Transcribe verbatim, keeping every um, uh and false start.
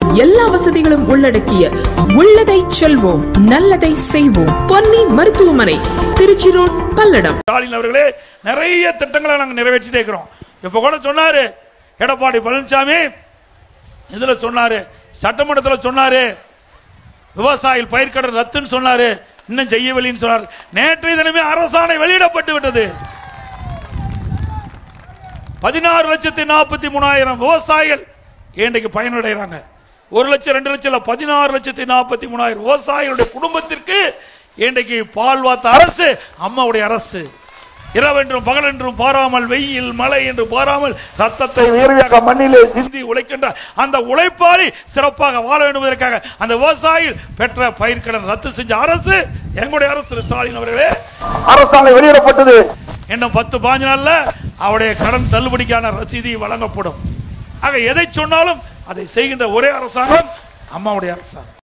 எல்லா வசதிகளும் உள்ளடக்கிய உள்ளதை செல்வோம் நல்லதை செய்வோம் பொன்னி மருத்துவமனை, திருச்சி ரோட், பல்லடம். ஸ்டாலின் அவர்களே நிறைய திட்டங்களை நாங்கள் நிறைவேற்றிட்டே இருக்கிறோம். இப்ப கூட சொன்னாரு எடப்பாடி பழனிசாமி, இதுல சொன்னாரு, சட்டமன்றத்தில் சொன்னாரு விவசாயிகள் பயிர்க்கடன் ரத்துன்னு சொன்னாரு, இன்னும் செய்யவில்லைன்னு சொன்னார். நேற்றைய தினமே அரசாணை வெளியிடப்பட்டு விட்டது. பதினாறு லட்சத்தி நாற்பத்தி மூணாயிரம் விவசாயிகள் இன்றைக்கு பயனடைகிறாங்க. ஒரு லட்சம் ரெண்டு லட்சம் இல்ல, பதினாறு லட்சத்தி நாற்பத்தி மூணாயிரம் விவசாயிகளுடைய குடும்பத்திற்கு இன்றைக்கு பால் வாத்த அரசு அம்மாவுடைய அரசு. இரவென்றும் பகலென்றும் பாராமல், வெயில் மழை என்று பாராமல் ரத்தத்தை உயர்வாக மண்ணிலே சிந்தி உழைக்கின்ற அந்த உழைப்பாளி சிறப்பாக வாழ வேண்டும் என்பதற்காக அந்த விவசாயிகள் பெற்ற பயிர்க்கடன் ரத்து செஞ்ச அரசு எங்களுடைய அரசு. ஸ்டாலின் அவர்களே அரசாணை வெளியிடப்பட்டது. இன்னும் பத்து பாஞ்சு நாள்ல அவருடைய கடன் தள்ளுபடிக்கான ரசீதி வழங்கப்படும். ஆக எதை சொன்னாலும் அதை செய்கின்ற ஒரே அரசாங்கம் அம்மாவுடைய அரசாங்கம்.